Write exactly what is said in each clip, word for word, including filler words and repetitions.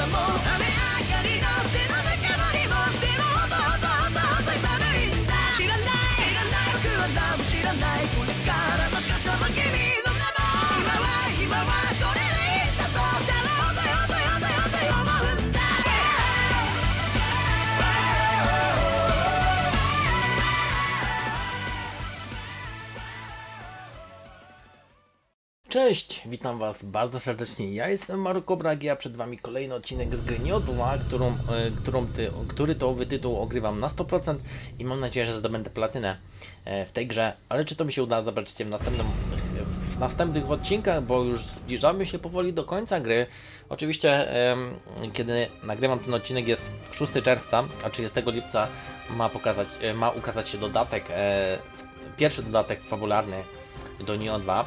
Cześć, witam Was bardzo serdecznie. Ja jestem Marko Bragi, a przed Wami kolejny odcinek z gry Niodła, którą, y, którą ty, który to tytuł ogrywam na sto procent i mam nadzieję, że zdobędę platynę y, w tej grze. Ale czy to mi się uda, zobaczycie w, następnym, w następnych odcinkach, bo już zbliżamy się powoli do końca gry. Oczywiście, y, kiedy nagrywam ten odcinek, jest szóstego czerwca, a trzydziestego lipca ma, pokazać, y, ma ukazać się dodatek, y, pierwszy dodatek fabularny do Niodła.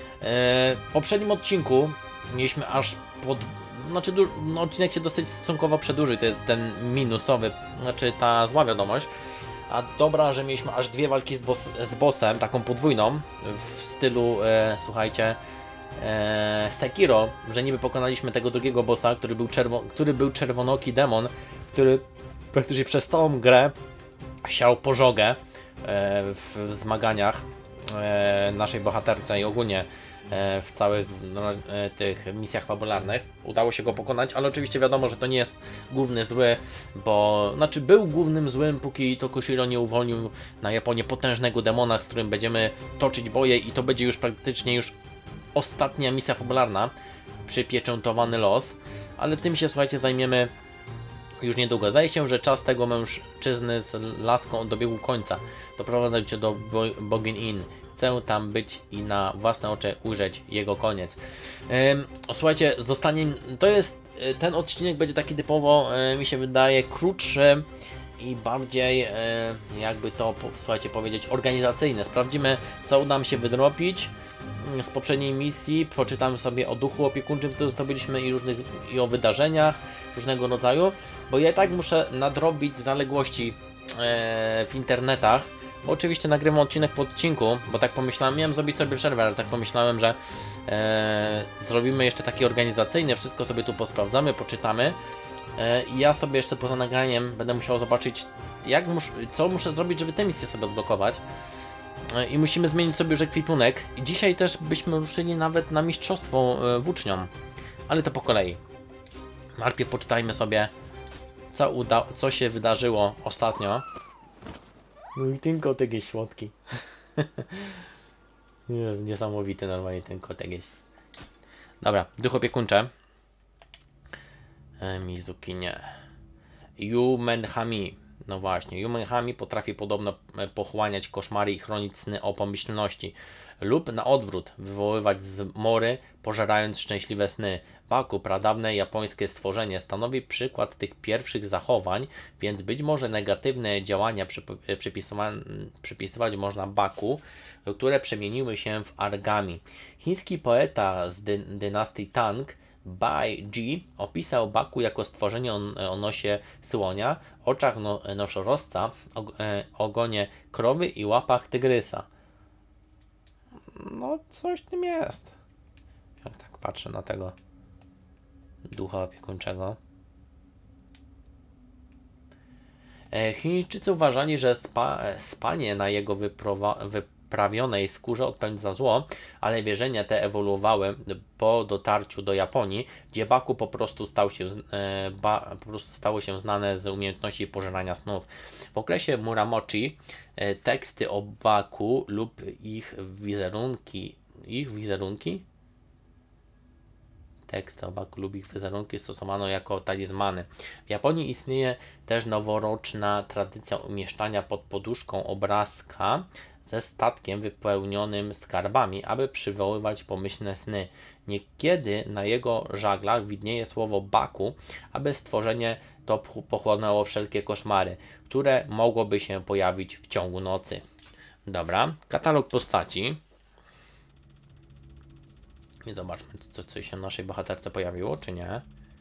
W poprzednim odcinku mieliśmy aż pod... Znaczy, no, odcinek się dosyć stosunkowo przedłużył, to jest ten minusowy, znaczy ta zła wiadomość. A dobra, że mieliśmy aż dwie walki z, boss, z bossem, taką podwójną, w stylu, e, słuchajcie, e, Sekiro, że niby pokonaliśmy tego drugiego bossa, który był, czerwo, który był czerwonoki demon, który praktycznie przez całą grę siał pożogę e, w, w zmaganiach e, naszej bohaterce i ogólnie w całych no, tych misjach fabularnych. Udało się go pokonać, ale oczywiście wiadomo, że to nie jest główny zły, bo znaczy był głównym złym, póki Tokushiro nie uwolnił na Japonię potężnego demona, z którym będziemy toczyć boje i to będzie już praktycznie już ostatnia misja fabularna, przypieczętowany los, ale tym się, słuchajcie, zajmiemy już niedługo. Zdaje się, że czas tego mężczyzny z laską dobiegł końca. Doprowadzę cię do Bogin Inn. Chcę tam być i na własne oczy ujrzeć jego koniec. Ym, słuchajcie, zostanie, to jest, ten odcinek będzie taki typowo, yy, mi się wydaje, krótszy i bardziej, yy, jakby to, słuchajcie, powiedzieć, organizacyjne. Sprawdzimy, co uda nam się wydropić w poprzedniej misji, poczytam sobie o duchu opiekuńczym, który zdobyliśmy i, różnych, i o wydarzeniach różnego rodzaju, bo ja i tak muszę nadrobić zaległości yy, w internetach. Bo oczywiście nagrywam odcinek po odcinku, bo tak pomyślałem, miałem zrobić sobie przerwę, ale tak pomyślałem, że e, zrobimy jeszcze taki organizacyjny, wszystko sobie tu posprawdzamy, poczytamy e, i ja sobie jeszcze poza nagraniem będę musiał zobaczyć, jak mus, co muszę zrobić, żeby tę misję sobie odblokować e, i musimy zmienić sobie już ekwipunek i dzisiaj też byśmy ruszyli nawet na mistrzostwo e, włócznią, ale to po kolei. Najpierw poczytajmy sobie, co, uda, co się wydarzyło ostatnio. No i ten kotek jest słodki. Jest niesamowity normalnie ten kotek jest. Dobra, duch opiekuńcze. E, Mizuki nie. Yumenhami. No właśnie, Yumenhami potrafi podobno pochłaniać koszmary i chronić sny o pomyślności. Lub na odwrót, wywoływać zmory, pożerając szczęśliwe sny. Baku, pradawne japońskie stworzenie, stanowi przykład tych pierwszych zachowań, więc być może negatywne działania przypisywać można Baku, które przemieniły się w Argami. Chiński poeta z dy dynastii Tang, Bai Ji, opisał Baku jako stworzenie o nosie słonia, oczach no nosorożca, ogonie krowy i łapach tygrysa. No, coś w tym jest. Jak tak patrzę na tego ducha opiekuńczego. Chińczycy uważali, że spa, spanie na jego wyprawionej skórze odpędza zło, ale wierzenia te ewoluowały po dotarciu do Japonii, gdzie Baku po prostu, stał się, ba, po prostu stało się znane z umiejętności pożerania snów. W okresie Muramochi teksty o Baku lub ich wizerunki, ich wizerunki? Teksty o Baku lub ich wizerunki stosowano jako talizmany. W Japonii istnieje też noworoczna tradycja umieszczania pod poduszką obrazka ze statkiem wypełnionym skarbami, aby przywoływać pomyślne sny. Niekiedy na jego żaglach widnieje słowo Baku, aby stworzenie to pochłonęło wszelkie koszmary, które mogłoby się pojawić w ciągu nocy. Dobra, katalog postaci. I zobaczmy, co, co się naszej bohaterce pojawiło, czy nie.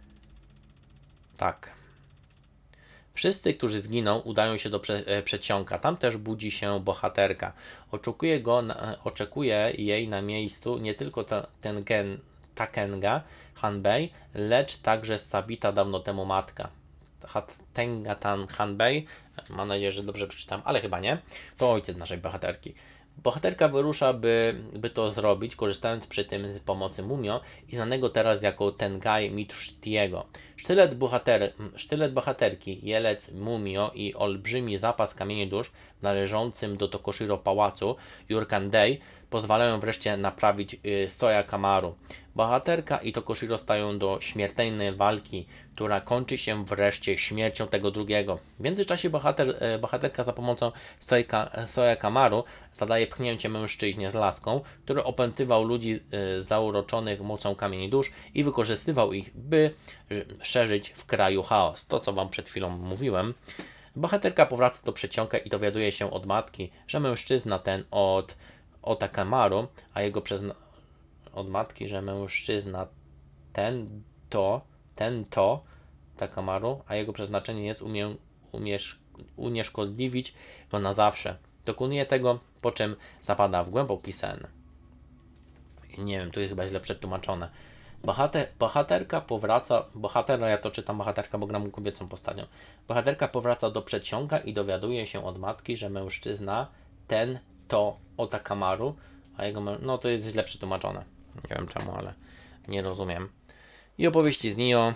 Tak. Wszyscy, którzy zginą, udają się do prze, e, przedsionka. Tam też budzi się bohaterka. Oczekuje, go na, oczekuje jej na miejscu nie tylko ta, ten gen Takenga Hanbei, lecz także zabita dawno temu matka. Takenga Hanbei, mam nadzieję, że dobrze przeczytam, ale chyba nie, to ojciec naszej bohaterki. Bohaterka wyrusza, by, by to zrobić, korzystając przy tym z pomocy Mumio i znanego teraz jako Tengai Mitsushitiego. Sztylet, bohater, sztylet bohaterki, jelec Mumio i olbrzymi zapas kamieni dusz należącym do Tokoshiro pałacu Yurkandei pozwalają wreszcie naprawić y, Soya Kamaru. Bohaterka i Tokoshiro stają do śmiertelnej walki, która kończy się wreszcie śmiercią tego drugiego. W międzyczasie bohater, y, bohaterka za pomocą Soya Kamaru zadaje pchnięcie mężczyźnie z laską, który opętywał ludzi y, zauroczonych mocą kamieni dusz i wykorzystywał ich, by y, szerzyć w kraju chaos. To, co wam przed chwilą mówiłem. Bohaterka powraca do przedsionka i dowiaduje się od matki, że mężczyzna ten od Ota Kamaru, a jego przezna... od matki, że mężczyzna ten to, ten to Takamaru, a jego przeznaczenie jest umie... umiesz... unieszkodliwić go na zawsze. Dokonuje tego, po czym zapada w głęboki sen. Nie wiem, tu jest chyba źle przetłumaczone. Bohater, bohaterka powraca, bohatera, ja to czytam bohaterka, bo gram kobiecą postacią. Bohaterka powraca do przedsionka i dowiaduje się od matki, że mężczyzna ten to Ota Kamaru, a jego, no to jest źle przetłumaczone. Nie wiem czemu, ale nie rozumiem. I opowieści z Nio.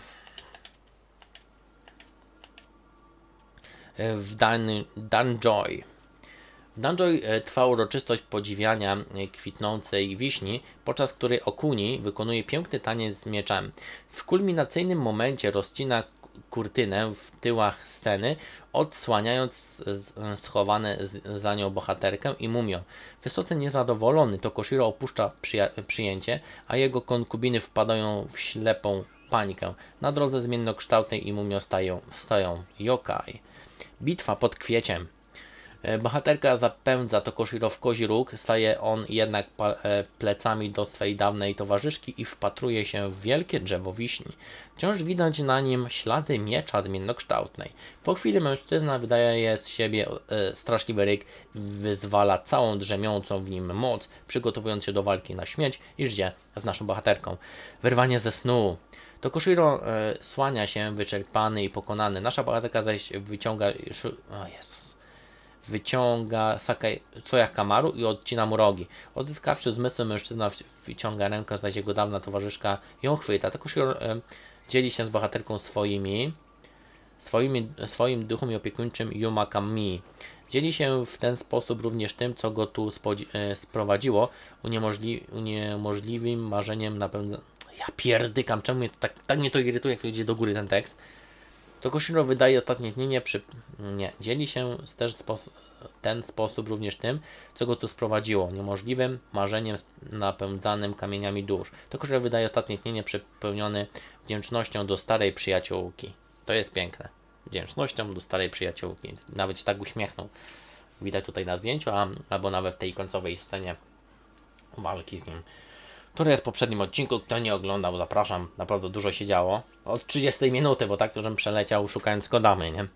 W Dan, Danjoy. W Danjoy trwa uroczystość podziwiania kwitnącej wiśni, podczas której Okuni wykonuje piękny taniec z mieczem. W kulminacyjnym momencie rozcina kurtynę w tyłach sceny, odsłaniając schowane za nią bohaterkę i Mumio. Wysoce niezadowolony, Tokoshiro opuszcza przyjęcie, a jego konkubiny wpadają w ślepą panikę. Na drodze zmiennokształtnej i Mumio stają, stoją yokai. Bitwa pod kwieciem. Bohaterka zapędza Tokoshiro w kozi róg, staje on jednak plecami do swej dawnej towarzyszki i wpatruje się w wielkie drzewo wiśni. Wciąż widać na nim ślady miecza zmiennokształtnej. Po chwili mężczyzna wydaje z siebie e, straszliwy ryk, wyzwala całą drzemiącą w nim moc, przygotowując się do walki na śmierć i życie z naszą bohaterką. Wyrwanie ze snu. Tokoshiro e, słania się wyczerpany i pokonany. Nasza bohaterka zaś wyciąga... O Jezus. Wyciąga Sakai, Soya Kamaru i odcina mu rogi. Odzyskawszy zmysły, mężczyzna wyciąga rękę, zaś jego dawna towarzyszka ją chwyta. Tokoshiro e, dzieli się z bohaterką swoimi, swoimi swoim duchem i opiekuńczym Yumakami. Dzieli się w ten sposób również tym, co go tu e, sprowadziło, uniemożli, uniemożliwym marzeniem napędza... Ja pierdykam, czemu mnie to tak, tak mnie to irytuje, jak to idzie do góry ten tekst. Tokoshiro wydaje ostatnie tnienie przy... Nie, dzieli się też w ten sposób również tym, co go tu sprowadziło, niemożliwym marzeniem napędzanym kamieniami dusz. Tokoshiro wydaje ostatnie tnienie przepełniony wdzięcznością do starej przyjaciółki. To jest piękne. Wdzięcznością do starej przyjaciółki. Nawet się tak uśmiechnął. Widać tutaj na zdjęciu, a, albo nawet w tej końcowej scenie walki z nim. Który jest w poprzednim odcinku, kto nie oglądał, zapraszam, naprawdę dużo się działo. Od trzydziestej minuty, bo tak to, żebym przeleciał szukając Kodamy, nie?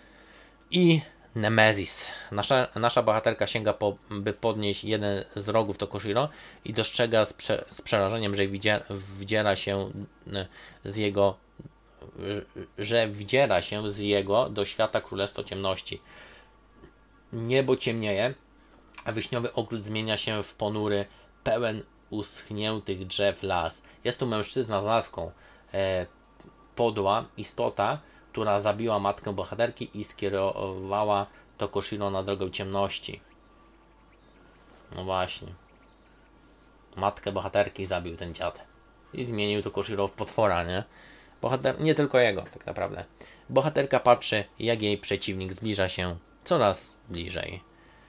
I Nemesis. Nasza, nasza bohaterka sięga po, by podnieść jeden z rogów Tokoshiro i dostrzega z, prze, z przerażeniem, że wdziera, wdziera się z jego że wdziera się z jego do świata Królestwo Ciemności. Niebo ciemnieje, a wiśniowy ogród zmienia się w ponury, pełen uschniętych drzew las. Jest tu mężczyzna z laską, e, podła istota, która zabiła matkę bohaterki i skierowała Tokoshiro na drogę ciemności. No właśnie. Matkę bohaterki zabił ten dziad. I zmienił Tokoshiro w potwora, nie? Bohater... Nie tylko jego, tak naprawdę. Bohaterka patrzy, jak jej przeciwnik zbliża się coraz bliżej.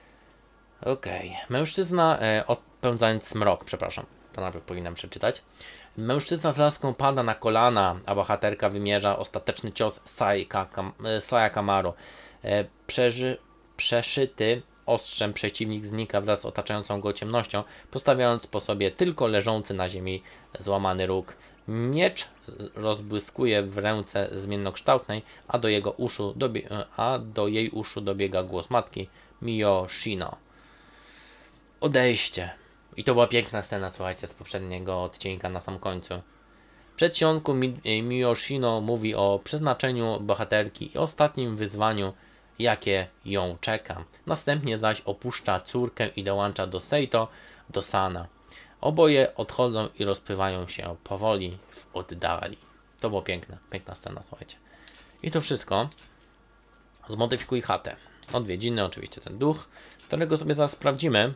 Okej. Okay. Mężczyzna, e, odpędzając smrok, przepraszam, to najpierw powinienem przeczytać. Mężczyzna z laską pada na kolana, a bohaterka wymierza ostateczny cios Soya Kamaru. E, przeży, przeszyty ostrzem przeciwnik znika wraz z otaczającą go ciemnością, postawiając po sobie tylko leżący na ziemi złamany róg. Miecz rozbłyskuje w ręce zmiennokształtnej, a do jego uszu dobie- a do jej uszu dobiega głos matki Miyoshino. Odejście. I to była piękna scena, słuchajcie, z poprzedniego odcinka na sam końcu. W przedsionku Mi Miyoshino mówi o przeznaczeniu bohaterki i ostatnim wyzwaniu, jakie ją czeka. Następnie zaś opuszcza córkę i dołącza do Seito, do Sana. Oboje odchodzą i rozpływają się powoli w oddali. To było piękne, piękna scena, słuchajcie. I to wszystko. Zmodyfikuj chatę. Odwiedziny, oczywiście ten duch, którego sobie zaraz sprawdzimy.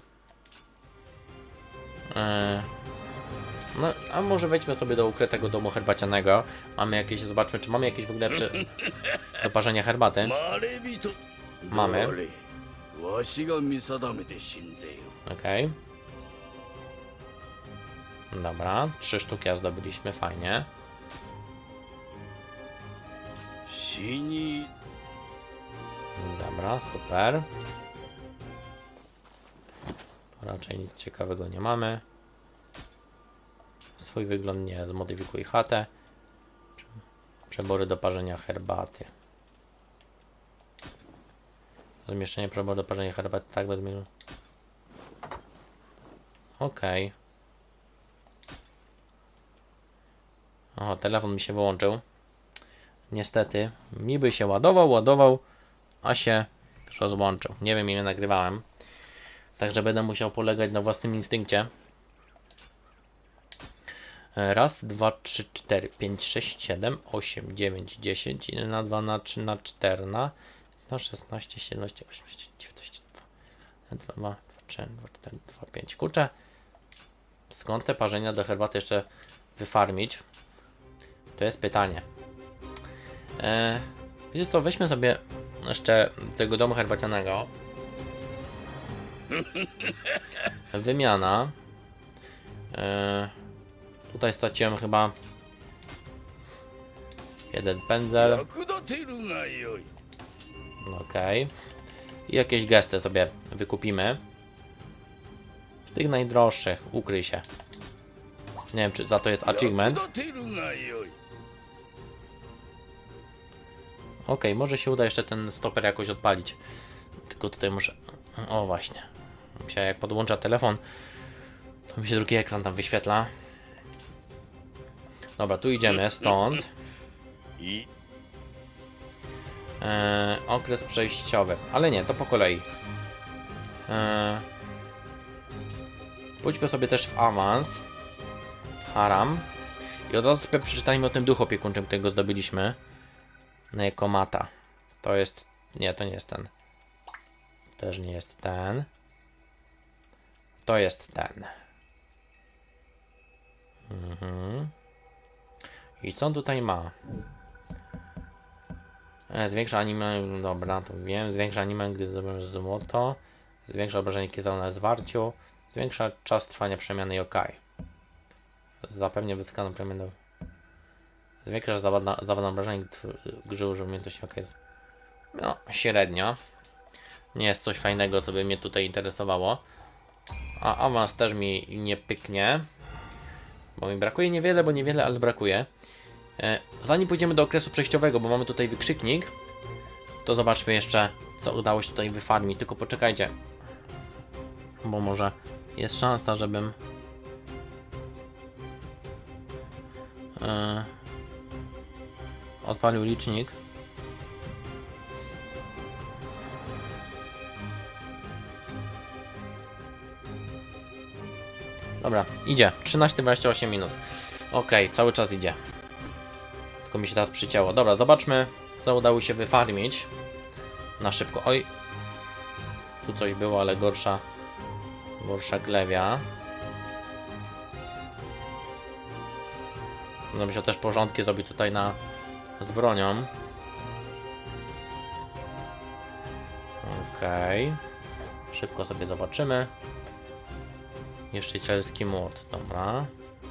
Eee, no, a może wejdźmy sobie do ukrytego domu herbacianego. Mamy jakieś, zobaczmy, czy mamy jakieś w ogóle przy... do parzenia herbaty. Mamy. Okej. Okay. Dobra, trzy sztuki ja zdobyliśmy, fajnie. Dobra, super. To raczej nic ciekawego nie mamy. Swój wygląd nie, zmodyfikuj chatę. Przebory do parzenia herbaty. Zamieszczenie przeboru do parzenia herbaty, tak bez zmiany. Okej. Okay. O, telefon mi się wyłączył. Niestety, mi by się ładował, ładował, a się rozłączył. Nie wiem, ile nagrywałem. Także będę musiał polegać na własnym instynkcie. Raz, dwa, trzy, cztery, pięć, sześć, siedem, osiem, dziewięć, dziesięć, jeden na dwa, na trzy, na cztery, na szesnaście, siedemnaście, osiemnaście, dziewiętnaście, dwa, dwa, trzy, dwa, cztery, dwa, pięć. Kurczę, skąd te parzenia do herbaty jeszcze wyfarmić? To jest pytanie. Eee, wiecie co, weźmy sobie jeszcze tego domu herbacianego. Wymiana. Eee, tutaj straciłem chyba jeden pędzel. Okej. Okay. I jakieś gesty sobie wykupimy. Z tych najdroższych. Ukryj się. Nie wiem, czy za to jest achievement. Ok, może się uda jeszcze ten stoper jakoś odpalić. Tylko tutaj muszę... O właśnie. Myślę, jak podłącza telefon, to mi się drugi ekran tam wyświetla. Dobra, tu idziemy stąd. Eee, okres przejściowy. Ale nie, to po kolei. Eee, pójdźmy sobie też w awans. Haram. I od razu sobie przeczytajmy o tym duchu opiekuńczym, którego zdobyliśmy. Nekomata. To jest... Nie, to nie jest ten. Też nie jest ten. To jest ten. Mhm. I co on tutaj ma? E, zwiększa anime... Dobra, to wiem. Zwiększa anime, gdy zdobędziesz złoto. Zwiększa obrażenie kiezowane na zwarciu. Zwiększa czas trwania przemiany yokai. Zapewnia wysoką przemianę. Zwiększasz zawodne obrażenie, gdy użył umiejętności yokai. No, średnio. Nie jest coś fajnego, co by mnie tutaj interesowało. A awans też mi nie pyknie. Bo mi brakuje niewiele, bo niewiele, ale brakuje. Zanim pójdziemy do okresu przejściowego, bo mamy tutaj wykrzyknik, to zobaczmy jeszcze, co udało się tutaj wyfarmić. Tylko poczekajcie. Bo może jest szansa, żebym... Yy, odpalił licznik. Dobra, idzie. trzynaście dwadzieścia osiem minut. Ok, cały czas idzie. Tylko mi się teraz przycięło. Dobra, zobaczmy, co udało się wyfarmić. Na szybko. Oj. Tu coś było, ale gorsza. Gorsza glewia. No, musiał też porządki zrobić tutaj na z bronią. Okej. Okay. Szybko sobie zobaczymy. Niszczycielski młot, dobra.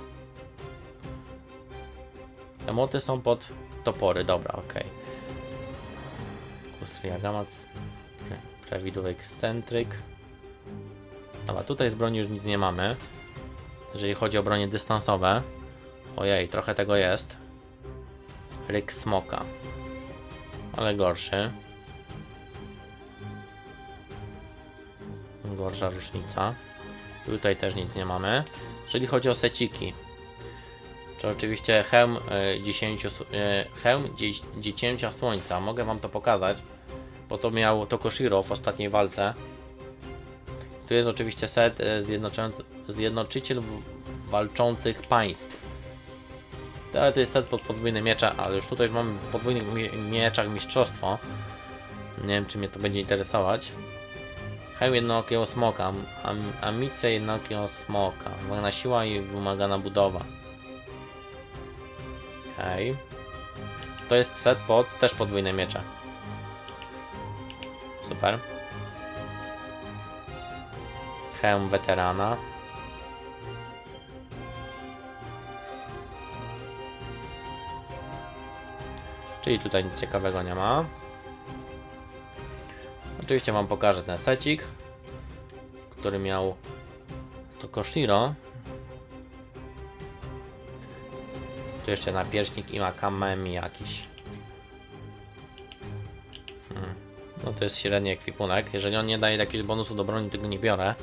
Te młoty są pod topory, dobra, okej. Okay. Kusria Gamac. Prawidłowy ekscentryk. Dobra, tutaj z broni już nic nie mamy. Jeżeli chodzi o bronie dystansowe. Ojej, trochę tego jest. Ryk smoka. Ale gorszy. Gorsza różnica. Tutaj też nic nie mamy. Jeżeli chodzi o seciki, to oczywiście hełm y, dziesięciu, y, hełm dziecięcia słońca. Mogę wam to pokazać, bo to miał Tokoshiro w ostatniej walce. Tu jest oczywiście set y, Zjednoczyciel Walczących Państw. Ale to jest set pod podwójne miecze, ale już tutaj już mamy w podwójnych mieczach mistrzostwo. Nie wiem, czy mnie to będzie interesować. Hełm jednookiego smoka, am, amice jednookiego smoka, wymagana siła i wymagana budowa. Okej. Okay. To jest set pod też podwójne miecze. Super. Hełm weterana. Czyli tutaj nic ciekawego nie ma. Oczywiście wam pokażę ten secik, który miał Tokoshiro. Tu jeszcze napierśnik i ma kamemi jakiś. Hmm. No to jest średni ekwipunek. Jeżeli on nie daje jakiegoś bonusu do broni, tego nie biorę.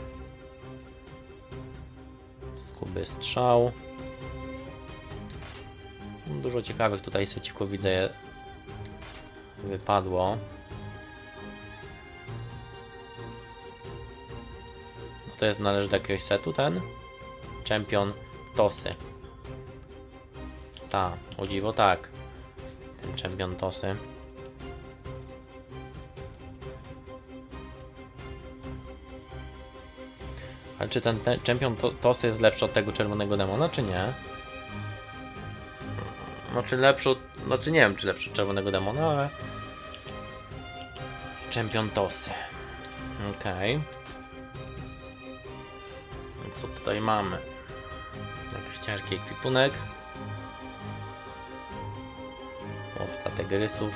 Skuby strzał. Dużo ciekawych tutaj secików widzę wypadło. To jest należy do jakiegoś setu ten Champion Tosy. Ta, o dziwo tak. Ten Champion Tosy. Ale czy ten, ten Champion to, Tosy jest lepszy od tego czerwonego demona, czy nie? Znaczy lepszy od, znaczy nie wiem, czy lepszy od czerwonego demona, ale Champion Tosy. Okej. Okay. Co tutaj mamy? Jakiś ciężki ekwipunek. Łowca tygrysów.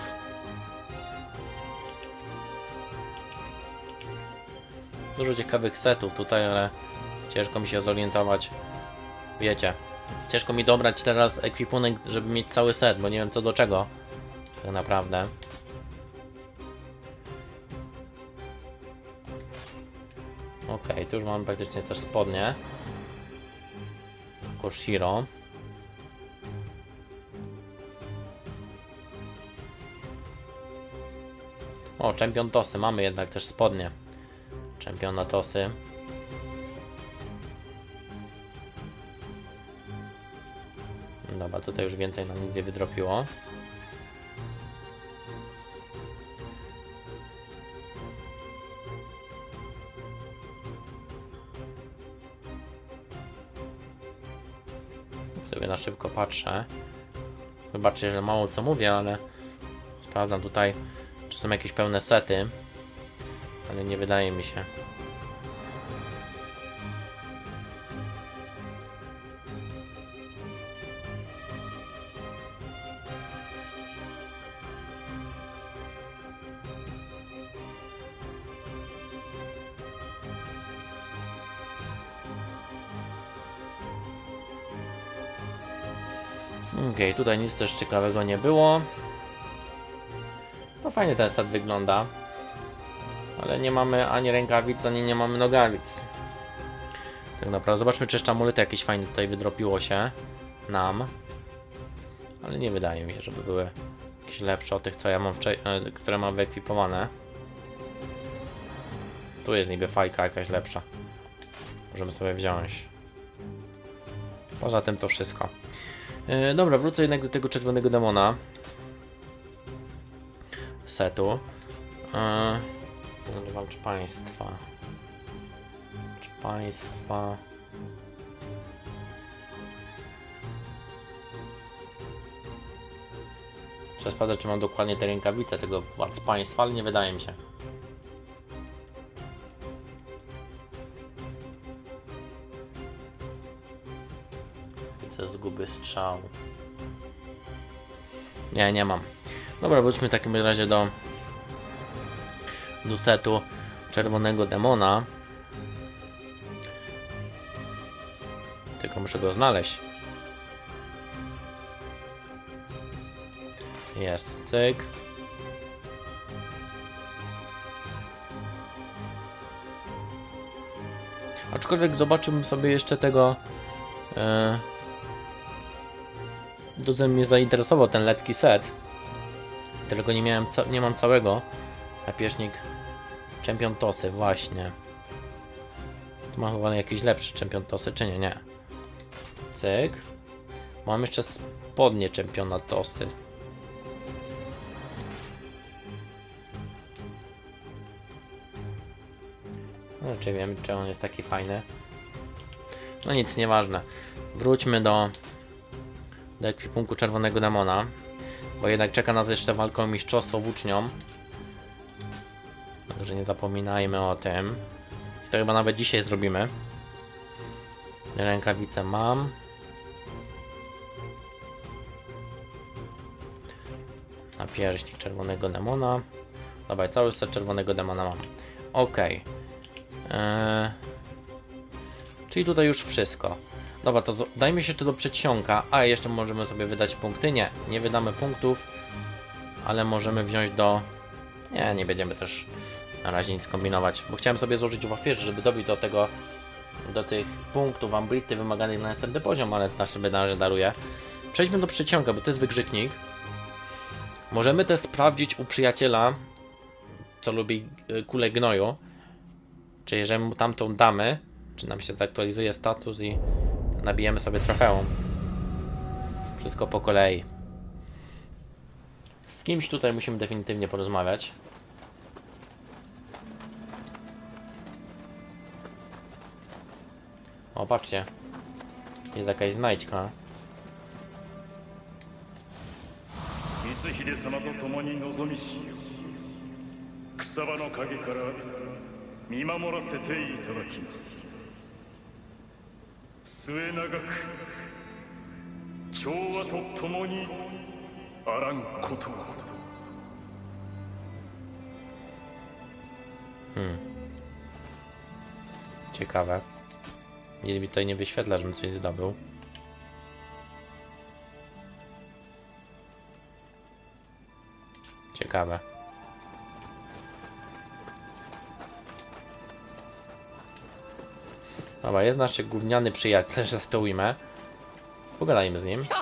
Dużo ciekawych setów tutaj, ale ciężko mi się zorientować. Wiecie, ciężko mi dobrać teraz ekwipunek, żeby mieć cały set, bo nie wiem co do czego. Tak naprawdę. Ok, tu już mamy praktycznie też spodnie. Tokoshiro. O, Champion Tosy. Mamy jednak też spodnie Championa Tosy. Dobra, tutaj już więcej nam nic nie wydropiło. Sobie na szybko patrzę. Wybaczcie, że mało co mówię, ale sprawdzam tutaj, czy są jakieś pełne sety, ale nie wydaje mi się. Okej, okay, tutaj nic też ciekawego nie było. No fajnie ten set wygląda. Ale nie mamy ani rękawic, ani nie mamy nogawic. Tak naprawdę. Zobaczmy, czy jeszcze amulety jakieś fajne tutaj wydropiło się nam. Ale nie wydaje mi się, żeby były jakieś lepsze od tych, co ja mam, które mam wyekwipowane. Tu jest niby fajka jakaś lepsza. Możemy sobie wziąć. Poza tym to wszystko. Yy, dobra, wrócę jednak do tego czerwonego demona setu. Yy, walcz państwa. Walcz państwa. Trzeba sprawdzać, czy mam dokładnie te rękawice tego walcz państwa, ale nie wydaje mi się. Zguby strzał. Nie, nie mam. Dobra, wróćmy w takim razie do do setu czerwonego demona. Tylko muszę go znaleźć. Jest, cyk. Aczkolwiek zobaczyłbym sobie jeszcze tego... E, Dużo mnie zainteresował ten letki set. Tylko nie miałem, nie mam całego. Napiesznik Champion Tosy, właśnie. Tu mam chyba jakiś lepszy Champion Tosy, czy nie? Nie. Cyk. Mam jeszcze spodnie Championa Tosy. No, czy wiem, czy on jest taki fajny. No nic, nieważne. Wróćmy do do ekwipunku Czerwonego Demona, bo jednak czeka nas jeszcze walka o mistrzostwo włócznią. Także nie zapominajmy o tym. To chyba nawet dzisiaj zrobimy. Rękawice mam. Napierśnik Czerwonego Demona. Dobra, cały set Czerwonego Demona mam. Ok. Eee... Czyli tutaj już wszystko. Dobra, to dajmy się jeszcze do przedsionka. A, jeszcze możemy sobie wydać punkty. Nie, nie wydamy punktów. Ale możemy wziąć do... Nie, nie będziemy też na razie nic kombinować. Bo chciałem sobie złożyć w ofierze, żeby dobić do tego... Do tych punktów Ambrity wymaganych na następny poziom, ale na sobie na razie daruję. Przejdźmy do przedsionka, bo to jest wykrzyknik. Możemy też sprawdzić u przyjaciela, co lubi kulę gnoju. Czy jeżeli mu tamtą damy, czy nam się zaktualizuje status i nabijemy sobie trofeum. Wszystko po kolei. Z kimś tutaj musimy definitywnie porozmawiać. O, patrzcie. Jest jakaś znajdźka. 光秀様と共に望みし草場の陰から見守らせていただきます。末永く調和と共にあらんことを。 Hmm. Ciekawe. Nic mi tutaj nie wyświetla, żebym coś zdobył. Ciekawe. Dobra, jest nasz gówniany przyjaciel, że to ujmę. Pogadajmy z nim.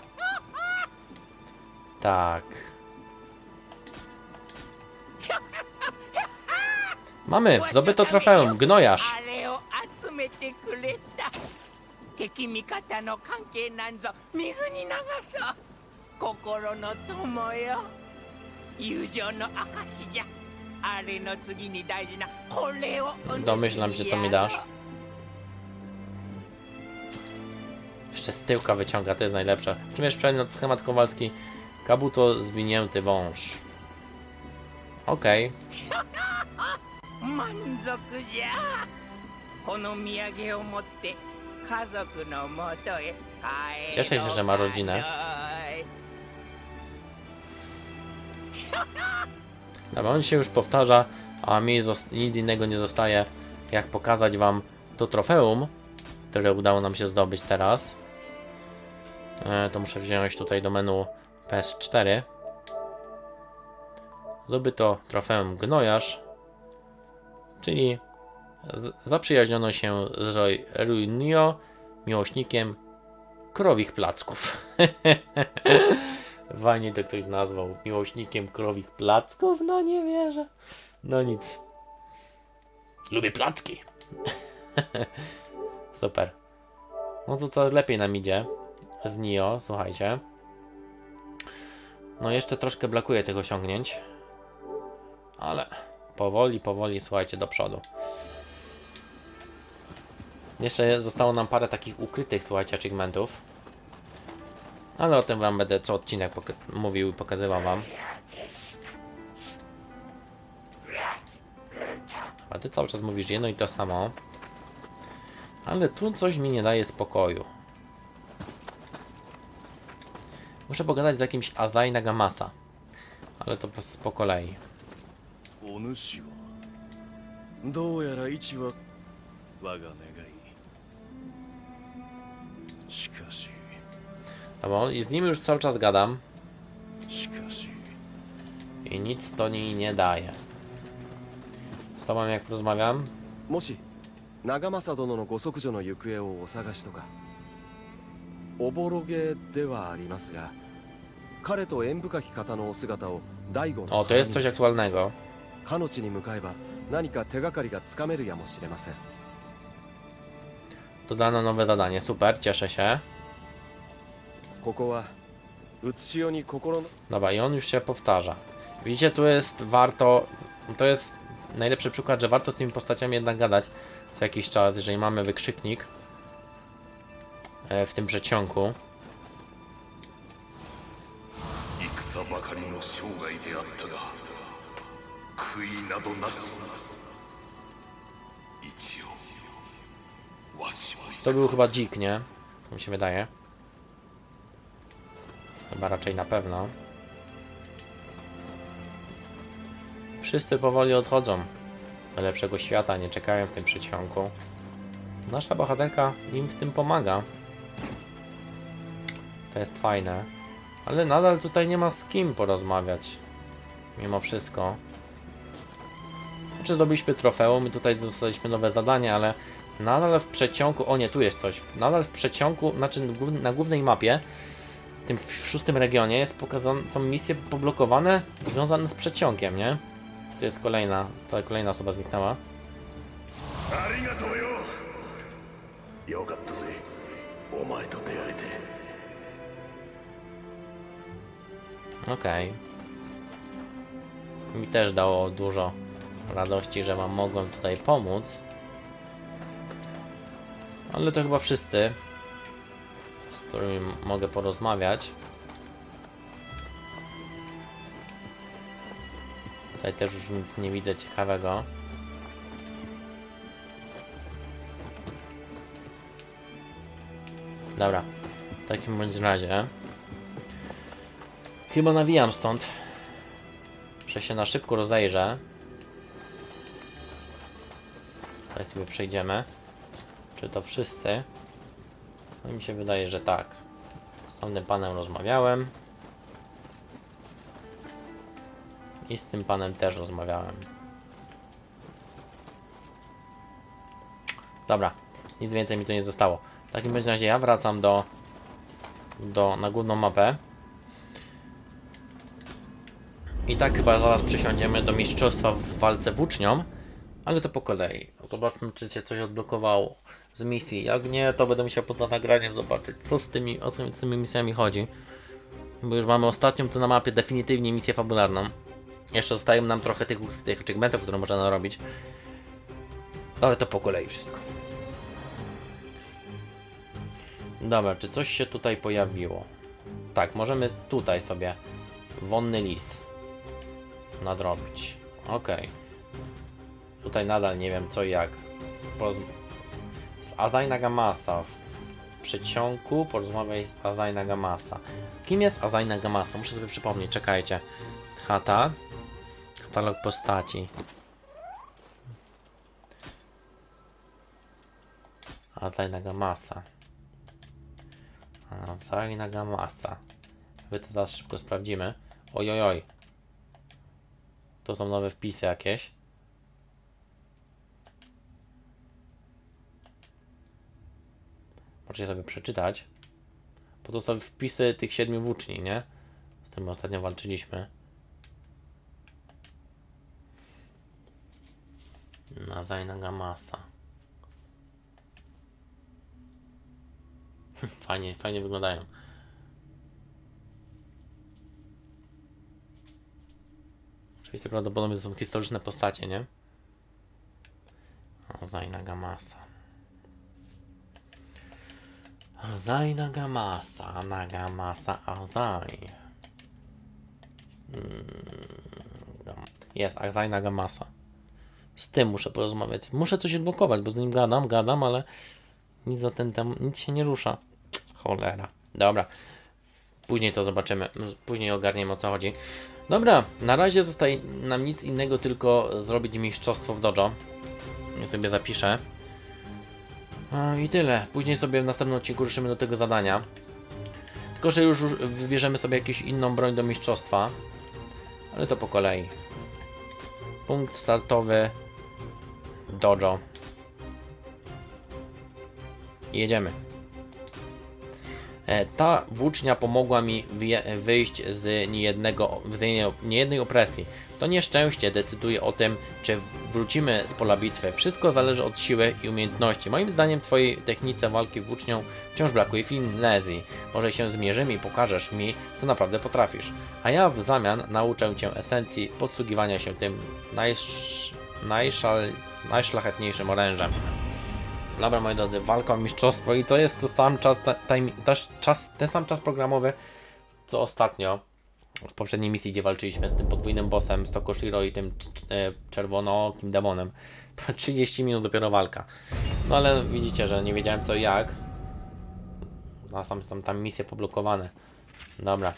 Tak. Mamy, zdobyto trofeum, gnojarz. 敵味方の関係なんぞ水に流そう。心の友よ、友情の証じゃ。あれの次に大事なこれを。 Domyślam się, co mi dasz. Jeszcze z tyłka wyciąga, to jest najlepsze. Przymierz przedmiot, schemat kowalski. Kabuto, zwinięty wąż. Okej. Okay. 満足じゃ。この土産を持って Cieszę się, że ma rodzinę. Dobra, on się już powtarza, a mi nic innego nie zostaje, jak pokazać wam to trofeum, które udało nam się zdobyć teraz. E, to muszę wziąć tutaj do menu P S cztery. Zdobyto trofeum gnojarz, czyli zaprzyjaźniono się z Ruinio, miłośnikiem krowich placków. Fajnie to ktoś nazwał. Miłośnikiem krowich placków? No nie wierzę. No nic. Lubię placki. Super. No to coraz lepiej nam idzie z Nio, słuchajcie. No jeszcze troszkę brakuje tych osiągnięć. Ale powoli, powoli, słuchajcie, do przodu. Jeszcze zostało nam parę takich ukrytych, słuchajcie, achievementów. Ale o tym wam będę co odcinek mówił i pokazywał wam. A ty cały czas mówisz jedno i to samo. Ale tu coś mi nie daje spokoju. Muszę pogadać z jakimś Azai Nagamasa. Ale to po, po kolei. Dobra, i z nim już cały czas gadam. I nic to niej nie daje. Z tobą jak rozmawiam? 長政殿のご息女の行方をお探しとか。おぼろげではありますが、彼と縁深き方のお姿を大悟の O, to jest coś aktualnego. かの地に向かえば何か手がかりがつかめるやもしれません。 Dodano nowe zadanie, super, cieszę się. ここはうつしおに心の Dobra, i on już się powtarza. Widzicie, tu jest warto, to jest najlepszy przykład, że warto z tymi postaciami jednak gadać co jakiś czas, jeżeli mamy wykrzyknik w tym przeciągu. 戦ばかりの生涯であったが悔いなどなし。一応わしも To był chyba dzik, nie? To mi się wydaje. Chyba raczej na pewno. Wszyscy powoli odchodzą do lepszego świata, nie czekają w tym przeciągu. Nasza bohaterka im w tym pomaga. To jest fajne. Ale nadal tutaj nie ma z kim porozmawiać. Mimo wszystko. Znaczy zdobyliśmy trofeum i tutaj dostaliśmy nowe zadanie, ale nadal w przeciągu... O nie, tu jest coś. Nadal w przeciągu, znaczy na głównej mapie, w tym w szóstym regionie jest pokazane, są misje poblokowane związane z przeciągiem, nie? To jest kolejna, to kolejna osoba zniknęła. Okej. Okay. Mi też dało dużo radości, że wam mogłem tutaj pomóc. Ale to chyba wszyscy, z którymi mogę porozmawiać. Tutaj też już nic nie widzę ciekawego. Dobra, w takim bądź razie chyba nawijam stąd, że się na szybko rozejrzę. Tutaj sobie przejdziemy. Czy to wszyscy? No mi się wydaje, że tak. Z tamtym panem rozmawiałem. I z tym panem też rozmawiałem. Dobra, nic więcej mi tu nie zostało. W takim razie ja wracam do, do na główną mapę. I tak chyba zaraz przysiądziemy do mistrzostwa w walce włócznią. Ale to po kolei. Zobaczmy, czy się coś odblokowało z misji. Jak nie, to będę musiał poza nagraniem zobaczyć, co z tymi, o co z tymi misjami chodzi. Bo już mamy ostatnią tu na mapie definitywnie misję fabularną. Jeszcze zostają nam trochę tych, tych achievementów, które można narobić. Ale to po kolei wszystko. Dobra, czy coś się tutaj pojawiło? Tak, możemy tutaj sobie wonny lis nadrobić. Ok. Tutaj nadal nie wiem co i jak. Poz... Z Azai Nagamasa. W przeciągu porozmawiaj z Azai Nagamasa. Kim jest Azai Nagamasa? Muszę sobie przypomnieć, czekajcie. Chata. Katalog postaci. Azai Nagamasa. Azai Nagamasa. Sobie to zaraz szybko sprawdzimy. Ojojoj. To są nowe wpisy jakieś. Możecie sobie przeczytać. Bo to są wpisy tych siedmiu włóczni, nie? Z którymi ostatnio walczyliśmy. Azai Nagamasa. Fajnie, fajnie wyglądają. Oczywiście prawdopodobnie to są historyczne postacie, nie? Azai Nagamasa. Azai Nagamasa, Nagamasa, Azai. Jest, Azai Nagamasa. Z tym muszę porozmawiać. Muszę coś odblokować, bo z nim gadam, gadam, ale nic za ten tam, nic się nie rusza. Cholera. Dobra. Później to zobaczymy. Później ogarniemy, o co chodzi. Dobra, na razie zostaje nam nic innego, tylko zrobić mistrzostwo w dojo. Ja sobie zapiszę. I tyle. Później sobie w następnym odcinku ruszymy do tego zadania. Tylko że już wybierzemy sobie jakąś inną broń do mistrzostwa. Ale to po kolei. Punkt startowy. Dojo. I jedziemy. E, ta włócznia pomogła mi wyjść z niejednego, z niejednej opresji. To nieszczęście decyduje o tym, czy wrócimy z pola bitwy. Wszystko zależy od siły i umiejętności. Moim zdaniem twojej technice walki włócznią wciąż brakuje finezji. Może się zmierzymy i pokażesz mi, co naprawdę potrafisz. A ja w zamian nauczę cię esencji podsługiwania się tym najsz... najszal... najszlachetniejszym orężem. Dobra, moi drodzy, walka o mistrzostwo i to jest to sam czas, time, też czas, ten sam czas programowy, co ostatnio w poprzedniej misji, gdzie walczyliśmy z tym podwójnym bossem, z Tokoshiro i tym e, czerwonookim demonem. trzydzieści minut dopiero walka. No ale widzicie, że nie wiedziałem co i jak. No sam są tam misje poblokowane. Dobra.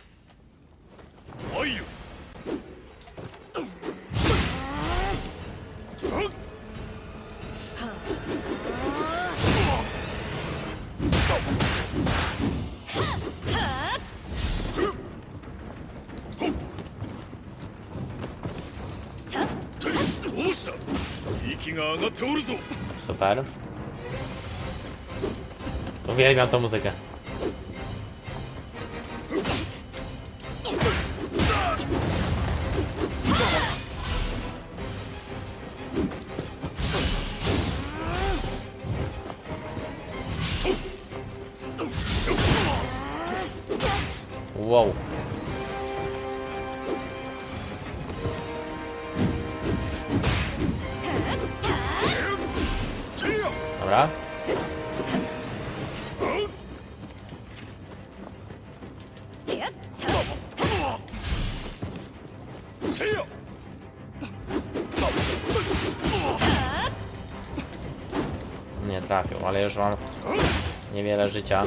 Super. Uwielbiam tą muzykę. Wow. Dobra. Nie trafił, ale już mam niewiele życia.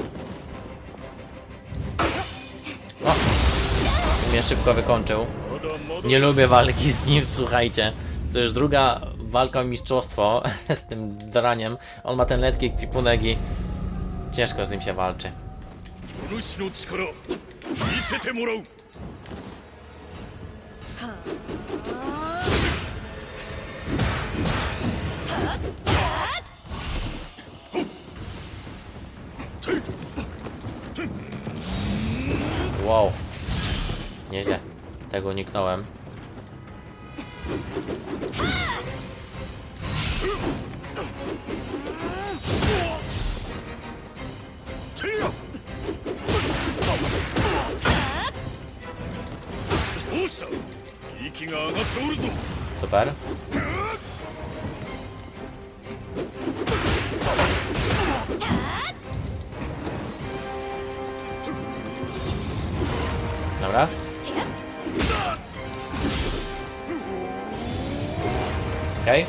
O! Mnie szybko wykończył. Nie lubię walki z nim, słuchajcie. To już druga walka o mistrzostwo z tym draniem. On ma ten letki kwipunek i ciężko z nim się walczy. Wow. Nieźle. Tego uniknąłem. Super. Dobra. Okej.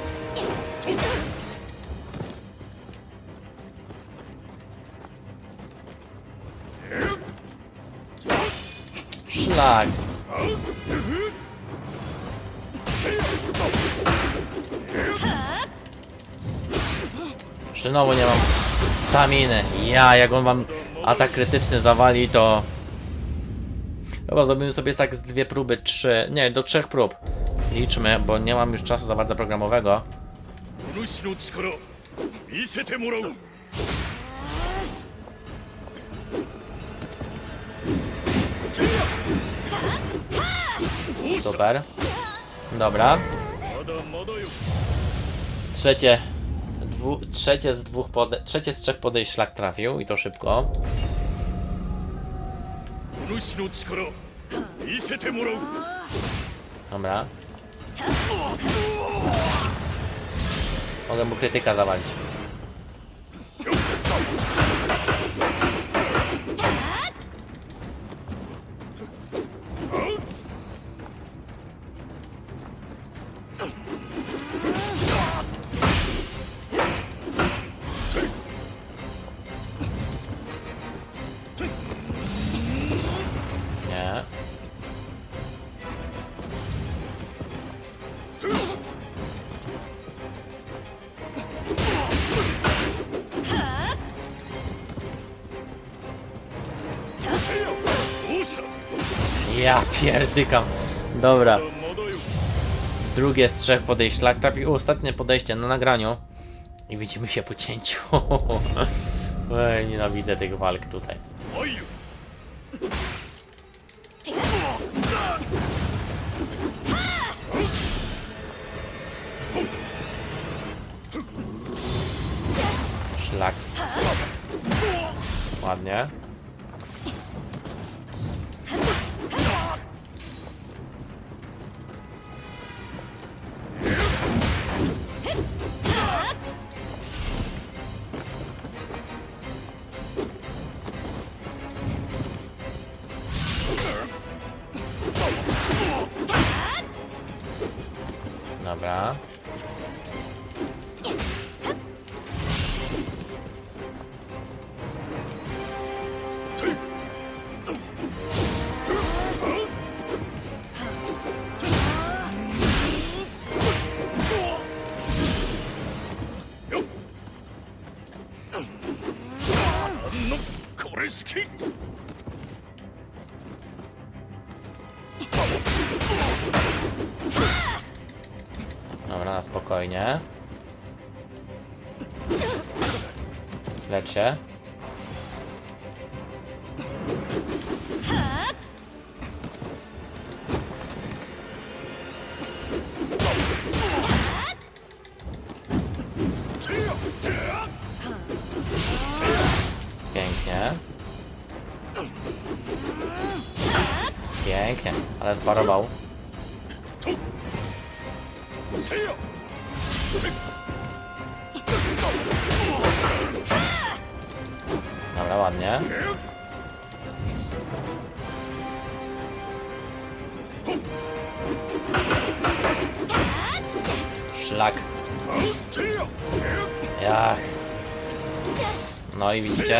Szlak. Znowu nie mam staminy. Ja, jak on wam atak krytyczny zawali, to chyba zrobimy sobie tak z dwie próby, trzy, nie, do trzech prób. Liczmy, bo nie mam już czasu za bardzo programowego. Super. Dobra. Trzecie, dwu, trzecie z dwóch pode, trzecie z trzech podejść szlak trafił i to szybko. Dobra. Mogę mu krytyka zawalić. Nie. Ja pierdykam. Dobra. Drugie z trzech podejść szlak trafił. Ostatnie podejście na nagraniu. I widzimy się po cięciu. Ej, nienawidzę tych walk tutaj. Szlak. Ładnie. Dobra. Dobra, spokojnie. Lecz się. Pięknie. Pięknie, ale sparował. Dobra, ładnie. Szlak. Jach. No i widzicie?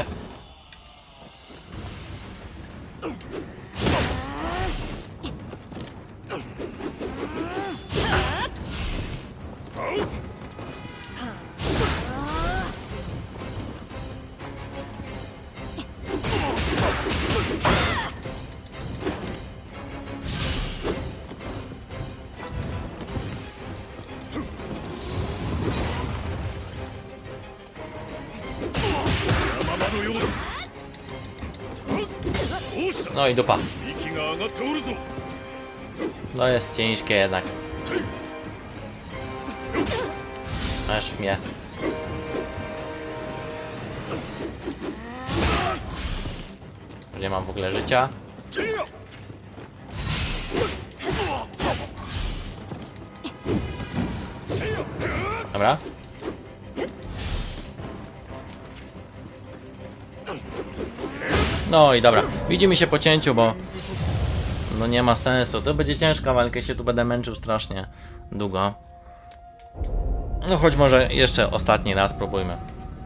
No i dupa. No jest ciężkie jednak. Aż mnie. Nie mam w ogóle życia. Dobra. No i dobra, widzimy się po cięciu, bo no nie ma sensu, to będzie ciężka walka, się tu będę męczył strasznie długo. No choć może jeszcze ostatni raz spróbujmy.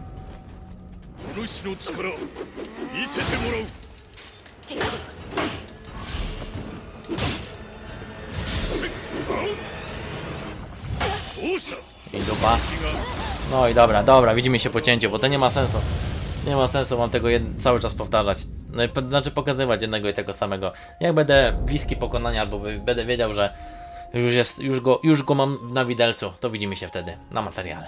I dupa. No i dobra, dobra, widzimy się po cięciu, bo to nie ma sensu. Nie ma sensu mam tego cały czas powtarzać. No i, znaczy pokazywać jednego i tego samego. Jak będę bliski pokonania, albo będę wiedział, że już, jest, już, go, już go mam na widelcu, to widzimy się wtedy na materiale.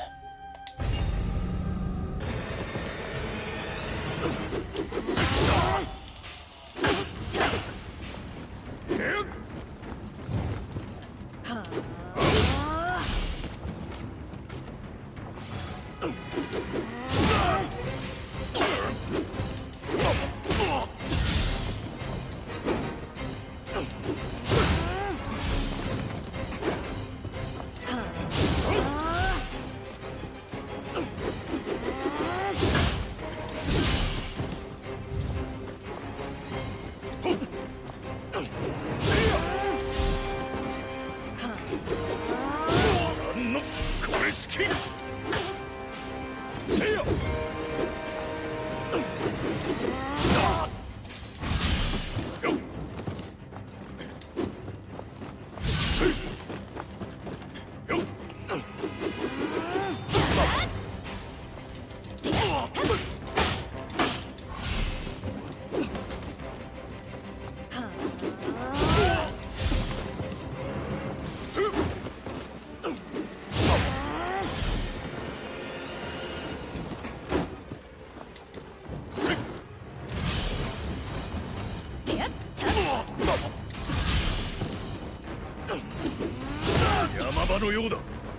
場のようだ。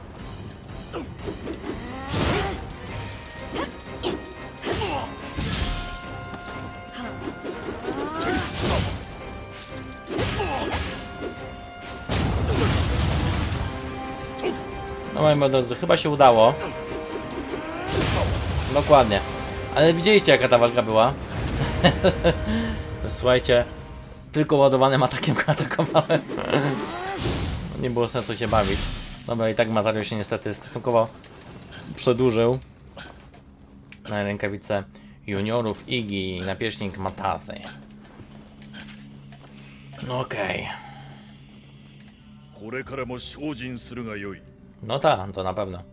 No moi drodzy, chyba się udało. Dokładnie. Ale widzieliście jaka ta walka była? Słuchajcie, tylko ładowanym atakiem go atakowałem. Nie było sensu się bawić. Dobra, i tak materiał się niestety stosunkowo przedłużył. Na rękawice juniorów Iggy i napiecznik Matasy. No okej. Okay. No tak, to na pewno.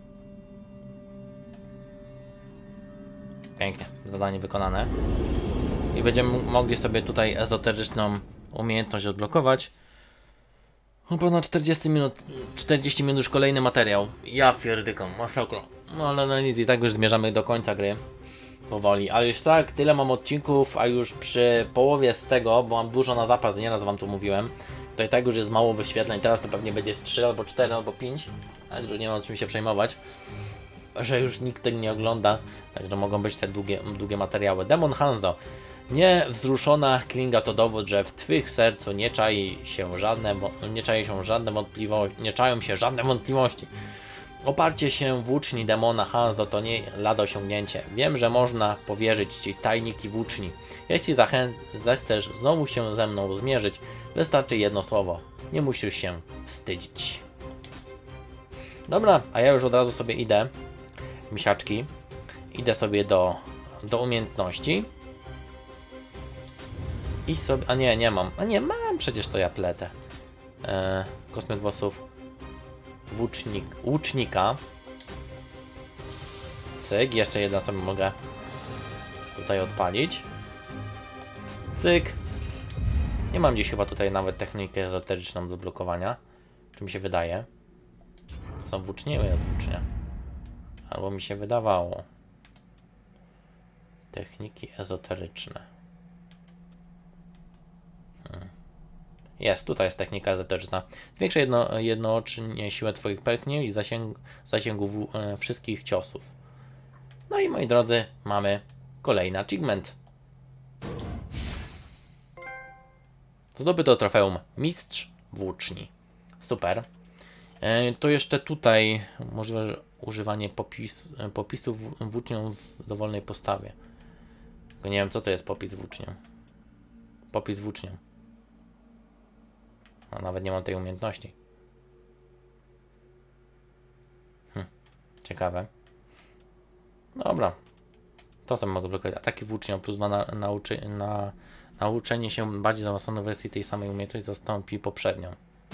Pięknie, zadanie wykonane. I będziemy mogli sobie tutaj ezoteryczną umiejętność odblokować. Ponad czterdzieści minut, czterdzieści minut już kolejny materiał. Ja pierdyką, masakra. No ale no nic, i tak już zmierzamy do końca gry. Powoli, ale już tak, tyle mam odcinków, a już przy połowie z tego, bo mam dużo na zapas, nieraz wam to mówiłem, to i tak już jest mało wyświetleń, teraz to pewnie będzie z trzy albo cztery albo pięć, ale już nie ma o czym się przejmować, że już nikt tego nie ogląda, także mogą być te długie, długie materiały. Demon Hanzo. Niewzruszona Klinga to dowód, że w twych sercu nie czai się żadne, nie czai się żadne wątpliwości, nie czają się żadne wątpliwości. Oparcie się włóczni demona Hanzo to nie lada osiągnięcie. Wiem, że można powierzyć Ci tajniki włóczni. Jeśli zechcesz znowu się ze mną zmierzyć, wystarczy jedno słowo. Nie musisz się wstydzić. Dobra, a ja już od razu sobie idę, misiaczki, idę sobie do, do umiejętności. I sobie, a nie, nie mam, a nie mam przecież co ja pletę. Eee, kosmyk włosów. Włócznik, łucznika. Cyk, jeszcze jeden sobie mogę tutaj odpalić. Cyk. Nie mam dziś chyba tutaj nawet technikę ezoteryczną do blokowania. Czy mi się wydaje? To są włócznie? Jest włócznia. Albo mi się wydawało. Techniki ezoteryczne. Hmm. Jest, tutaj jest technika ezoteryczna. Zwiększa jedno, jednoocznie siłę Twoich pęknięć i zasięg, zasięgu w, e, wszystkich ciosów. No i moi drodzy, mamy kolejny achievement. Zdobyto trofeum Mistrz Włóczni. Super. E, to jeszcze tutaj możliwe, że używanie popis, popisów włócznią w dowolnej postawie. Tylko nie wiem, co to jest popis włócznią. Popis włócznią. A nawet nie mam tej umiejętności. Hm, ciekawe. Dobra. To sobie mogę blokować. Ataki włócznią plus dwa na, nauczy, na nauczenie się bardziej zaawansowanej wersji tej samej umiejętności zastąpi poprzednią.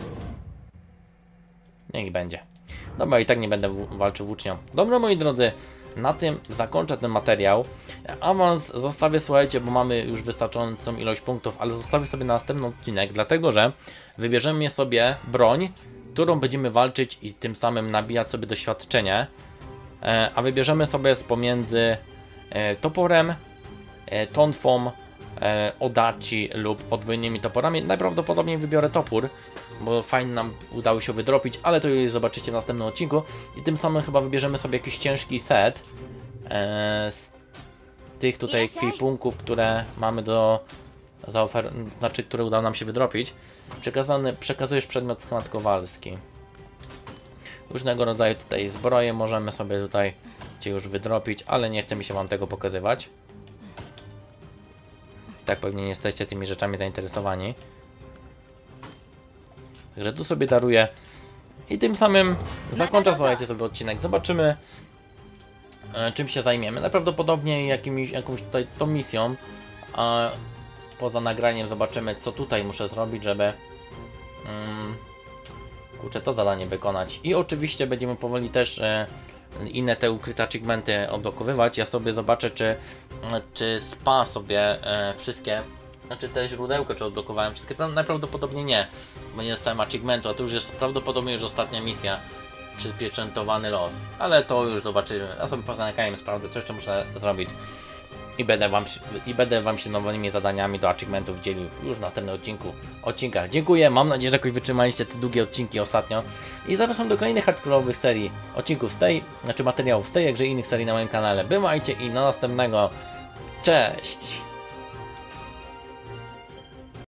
Niech będzie. Dobra, i tak nie będę walczył włócznią. Dobra, moi drodzy, na tym zakończę ten materiał. Awans zostawię, słuchajcie, bo mamy już wystarczającą ilość punktów, ale zostawię sobie na następny odcinek, dlatego że wybierzemy sobie broń, którą będziemy walczyć i tym samym nabijać sobie doświadczenie. A wybierzemy sobie z pomiędzy toporem, tonfą, odaci lub podwójnymi toporami. Najprawdopodobniej wybiorę topór, bo fajnie nam udało się wydropić, ale to już zobaczycie w następnym odcinku. I tym samym chyba wybierzemy sobie jakiś ciężki set e, z tych tutaj ekwipunków, które mamy do zaoferowania, znaczy które udało nam się wydropić. Przekazany, przekazujesz przedmiot schemat kowalski. Różnego rodzaju tutaj zbroje możemy sobie tutaj cię już wydropić, ale nie chce mi się wam tego pokazywać. Tak pewnie nie jesteście tymi rzeczami zainteresowani. Także tu sobie daruję. I tym samym zakończę, słuchajcie, sobie odcinek. Zobaczymy, e, czym się zajmiemy. Najprawdopodobniej jakimiś, jakąś tutaj tą misją. A poza nagraniem zobaczymy, co tutaj muszę zrobić, żeby um, kurczę, to zadanie wykonać. I oczywiście będziemy powoli też e, inne te ukryte achievementy odblokowywać. Ja sobie zobaczę, czy, czy spa sobie e, wszystkie, znaczy te źródełka, czy odblokowałem wszystkie. Najprawdopodobniej nie, bo nie dostałem achievementu, a to już jest prawdopodobnie już ostatnia misja. Przypieczętowany los. Ale to już zobaczymy. Ja sobie poza nagraniem sprawdzę, co jeszcze muszę zrobić. I będę wam, się- i będę wam się nowymi zadaniami do achievementów dzielił już w następnym odcinku, odcinkach. Dziękuję, mam nadzieję, że jakoś wytrzymaliście te długie odcinki ostatnio. I zapraszam do kolejnych hardkorowych serii, odcinków z tej, znaczy materiałów z tej, jakże innych serii na moim kanale. Bywajcie i do następnego. Cześć!